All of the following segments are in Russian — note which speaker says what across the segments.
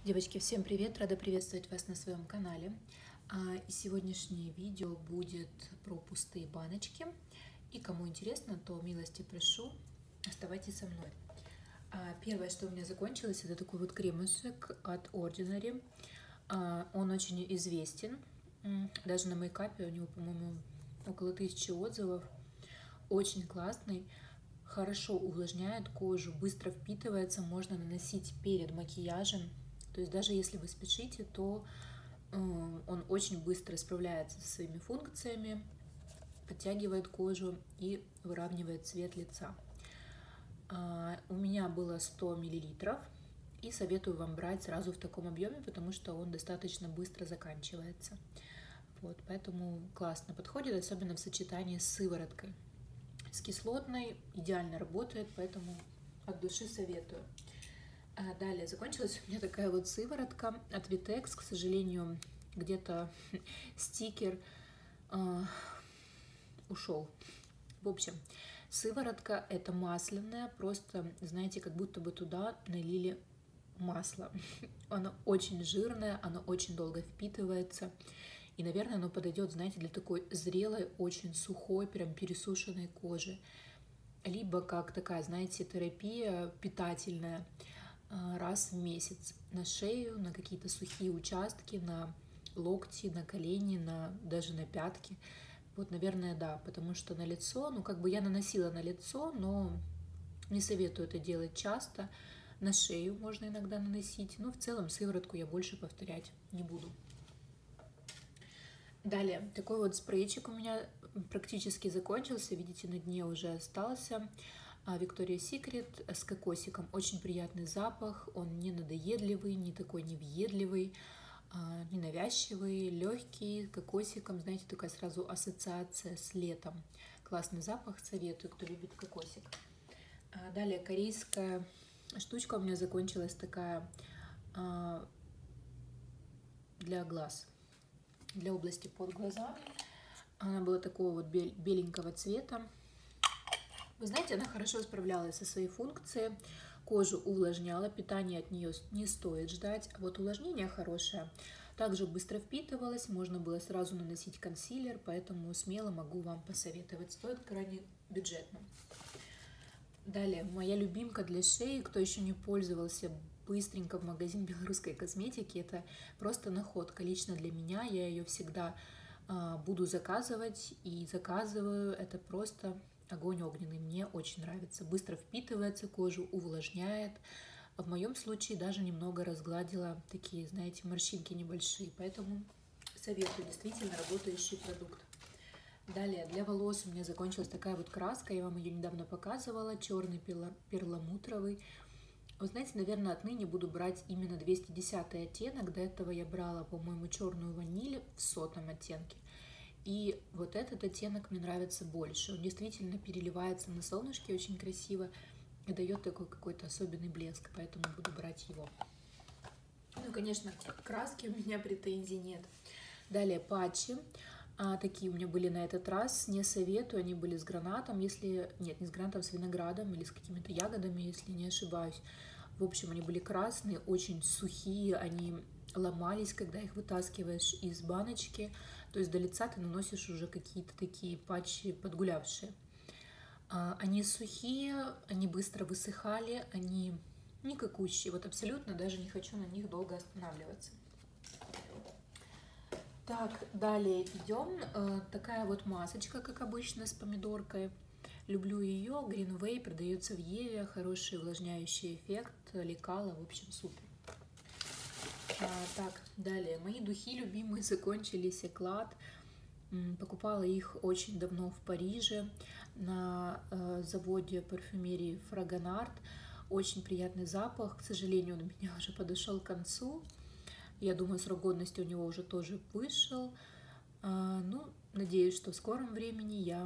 Speaker 1: Девочки, всем привет! Рада приветствовать вас на своем канале. И сегодняшнее видео будет про пустые баночки. И кому интересно, то милости прошу, оставайтесь со мной. Первое, что у меня закончилось, это такой вот кремушек от Ordinary. Он очень известен. Даже на мейкапе у него, по-моему, около 1000 отзывов. Очень классный. Хорошо увлажняет кожу, быстро впитывается, можно наносить перед макияжем. То есть даже если вы спешите, то он очень быстро справляется со своими функциями, подтягивает кожу и выравнивает цвет лица. У меня было 100 мл, и советую вам брать сразу в таком объеме, потому что он достаточно быстро заканчивается. Вот, поэтому классно подходит, особенно в сочетании с сывороткой. С кислотной идеально работает, поэтому от души советую. Далее закончилась у меня такая вот сыворотка от Vitex. К сожалению, где-то стикер ушел. В общем, сыворотка это масляная, просто, знаете, как будто бы туда налили масло. Оно очень жирное, оно очень долго впитывается. И, наверное, оно подойдет, знаете, для такой зрелой, очень сухой, прям пересушенной кожи. Либо как такая, знаете, терапия питательная раз в месяц на шею, на какие-то сухие участки, на локти, на колени, даже на пятки. Вот, наверное, да, потому что на лицо, ну, как бы я наносила на лицо, но не советую это делать часто. На шею можно иногда наносить, но в целом сыворотку я больше повторять не буду. Далее, такой вот спрейчик у меня практически закончился, видите, на дне уже остался. Victoria's Secret с кокосиком. Очень приятный запах, он не надоедливый, не такой невъедливый, не навязчивый, легкий, кокосиком, знаете, такая сразу ассоциация с летом. Классный запах, советую, кто любит кокосик. Далее, корейская штучка у меня закончилась такая для глаз, для области под глазами. Она была такого вот беленького цвета. Вы знаете, она хорошо справлялась со своей функцией, кожу увлажняла, питание от нее не стоит ждать, а вот увлажнение хорошее. Также быстро впитывалось, можно было сразу наносить консилер, поэтому смело могу вам посоветовать, стоит крайне бюджетно. Далее, моя любимка для шеи, кто еще не пользовался, быстренько в магазин белорусской косметики, это просто находка лично для меня, я ее всегда буду заказывать и заказываю, это просто огонь огненный, мне очень нравится. Быстро впитывается кожу, увлажняет. В моем случае даже немного разгладила такие, знаете, морщинки небольшие. Поэтому советую, действительно работающий продукт. Далее, для волос у меня закончилась такая вот краска. Я вам ее недавно показывала. Черный перламутровый. Вы знаете, наверное, отныне буду брать именно 210 оттенок. До этого я брала, по-моему, черную ваниль в 100-м оттенке. И вот этот оттенок мне нравится больше. Он действительно переливается на солнышке очень красиво и дает такой какой-то особенный блеск, поэтому буду брать его. Ну, конечно, к краске у меня претензий нет. Далее патчи. Такие у меня были на этот раз. Не советую, они были с гранатом, если... Нет, не с гранатом, с виноградом или с какими-то ягодами, если не ошибаюсь. В общем, они были красные, очень сухие, они ломались, когда их вытаскиваешь из баночки. То есть до лица ты наносишь уже какие-то такие патчи подгулявшие. Они сухие, они быстро высыхали, они никакущие. Вот абсолютно даже не хочу на них долго останавливаться. Так, далее идем. Такая вот масочка, как обычно, с помидоркой. Люблю ее. Green Way продается в Еве. Хороший увлажняющий эффект. Лекала, в общем, супер. Так, далее. Мои духи любимые закончились. Эклад. Покупала их очень давно в Париже на заводе парфюмерии Fragonard. Очень приятный запах. К сожалению, он у меня уже подошел к концу. Я думаю, срок годности у него уже тоже вышел. Ну, надеюсь, что в скором времени я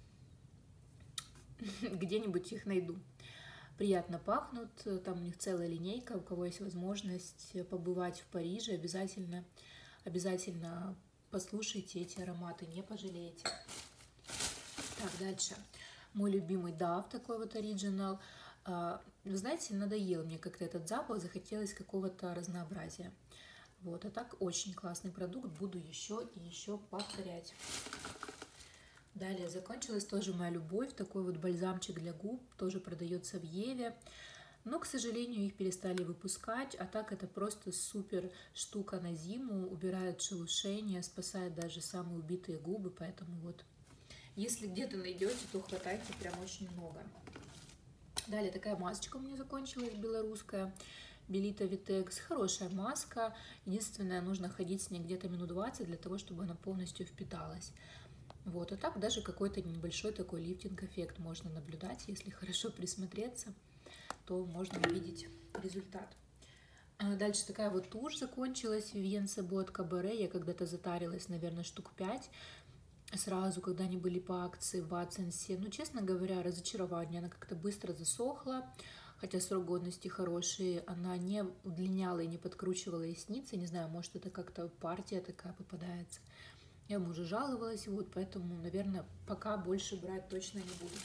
Speaker 1: где-нибудь их найду. Приятно пахнут, там у них целая линейка. У кого есть возможность побывать в Париже, обязательно послушайте эти ароматы, не пожалеете. Так, дальше. Мой любимый Dove, такой вот оригинал. Вы знаете, надоел мне как-то этот запах, захотелось какого-то разнообразия. Вот, а так очень классный продукт, буду еще и еще повторять. Далее закончилась тоже моя любовь, такой вот бальзамчик для губ, тоже продается в Еве. Но, к сожалению, их перестали выпускать, а так это просто супер штука на зиму, убирает шелушение, спасает даже самые убитые губы, поэтому вот, если где-то найдете, то хватайте прям очень много. Далее такая масочка у меня закончилась, белорусская, Белита Витекс, хорошая маска, единственное, нужно ходить с ней где-то минут 20 для того, чтобы она полностью впиталась. Вот, а так даже какой-то небольшой такой лифтинг-эффект можно наблюдать, если хорошо присмотреться, то можно увидеть результат. Дальше такая вот тушь закончилась, Vivienne Chabot от Cabaret, я когда-то затарилась, наверное, штук 5, сразу, когда они были по акции в Watson's. Ну, честно говоря, разочарование, она как-то быстро засохла, хотя срок годности хороший, она не удлиняла и не подкручивала ресницы, не знаю, может это как-то партия такая попадается. Я ему уже жаловалась, вот, поэтому, наверное, пока больше брать точно не буду.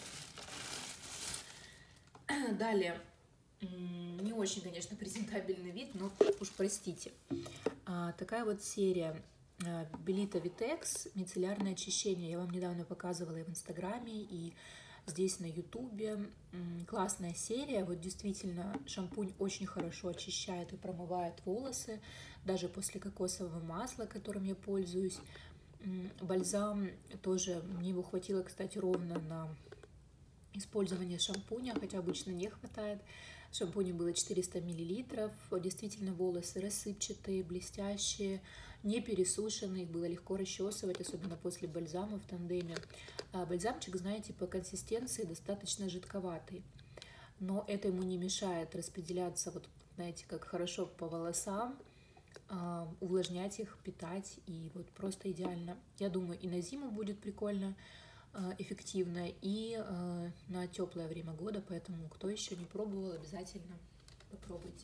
Speaker 1: Далее, не очень, конечно, презентабельный вид, но уж простите. Такая вот серия Белита Витекс, мицеллярное очищение. Я вам недавно показывала и в Инстаграме, и здесь на Ютубе. Классная серия. Вот действительно, шампунь очень хорошо очищает и промывает волосы, даже после кокосового масла, которым я пользуюсь. Бальзам тоже, мне его хватило, кстати, ровно на использование шампуня, хотя обычно не хватает. В шампуне было 400 мл. Действительно, волосы рассыпчатые, блестящие, не пересушенные, их было легко расчесывать, особенно после бальзама в тандеме. Бальзамчик, знаете, по консистенции достаточно жидковатый, но это ему не мешает распределяться, вот, знаете, как хорошо по волосам, увлажнять их, питать, и вот просто идеально. Я думаю, и на зиму будет прикольно, эффективно, и на теплое время года, поэтому кто еще не пробовал, обязательно попробуйте.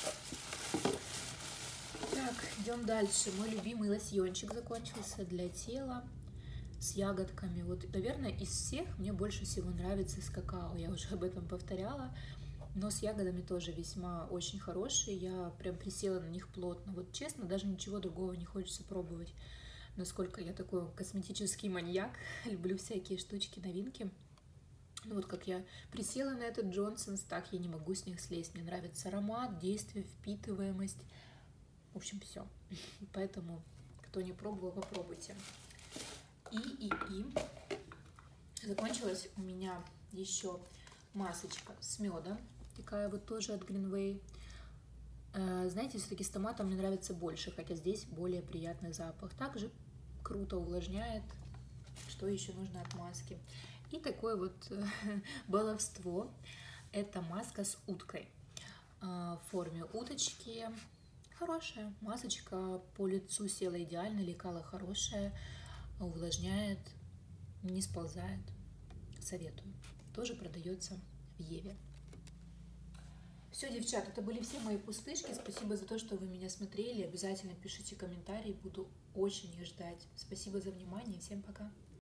Speaker 1: Так, идем дальше. Мой любимый лосьончик закончился для тела с ягодками. Вот, наверное, из всех мне больше всего нравится с какао. Я уже об этом повторяла. Но с ягодами тоже весьма очень хорошие. Я прям присела на них плотно. Вот честно, даже ничего другого не хочется пробовать. Насколько я такой косметический маньяк. Люблю всякие штучки, новинки. Ну вот как я присела на этот Джонсонс, так я не могу с них слезть. Мне нравится аромат, действие, впитываемость. В общем, все. Поэтому, кто не пробовал, попробуйте. И закончилась у меня еще масочка с медом. Такая вот тоже от Greenway. Знаете, все-таки с томатом мне нравится больше, хотя здесь более приятный запах. Также круто увлажняет. Что еще нужно от маски? И такое вот баловство. Это маска с уткой в форме уточки. Хорошая масочка, по лицу села идеально, лекала хорошая, увлажняет, не сползает. Советую. Тоже продается в Еве. Все, девчат, это были все мои пустышки. Спасибо за то, что вы меня смотрели. Обязательно пишите комментарии, буду очень их ждать. Спасибо за внимание, всем пока.